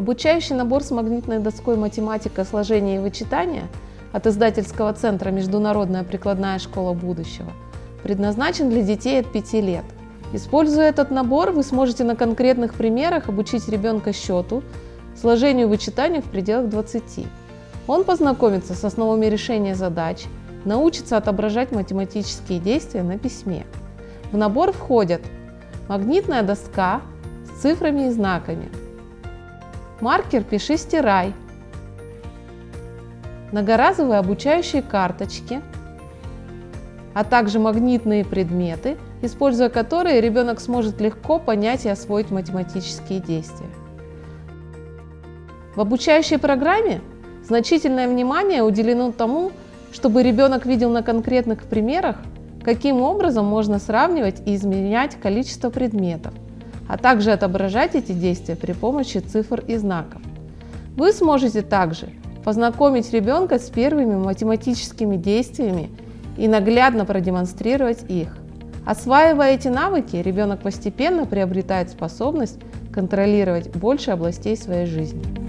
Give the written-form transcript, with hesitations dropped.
Обучающий набор с магнитной доской «Математика, сложение и вычитание» от издательского центра «Международная прикладная школа будущего» предназначен для детей от 5 лет. Используя этот набор, вы сможете на конкретных примерах обучить ребенка счету, сложению и вычитанию в пределах 20. Он познакомится с основами решения задач, научится отображать математические действия на письме. В набор входят магнитная доска с цифрами и знаками, маркер «Пиши-стирай», многоразовые обучающие карточки, а также магнитные предметы, используя которые ребенок сможет легко понять и освоить математические действия. В обучающей программе значительное внимание уделено тому, чтобы ребенок видел на конкретных примерах, каким образом можно сравнивать и изменять количество предметов, а также отображать эти действия при помощи цифр и знаков. Вы сможете также познакомить ребенка с первыми математическими действиями и наглядно продемонстрировать их. Осваивая эти навыки, ребенок постепенно приобретает способность контролировать больше областей своей жизни.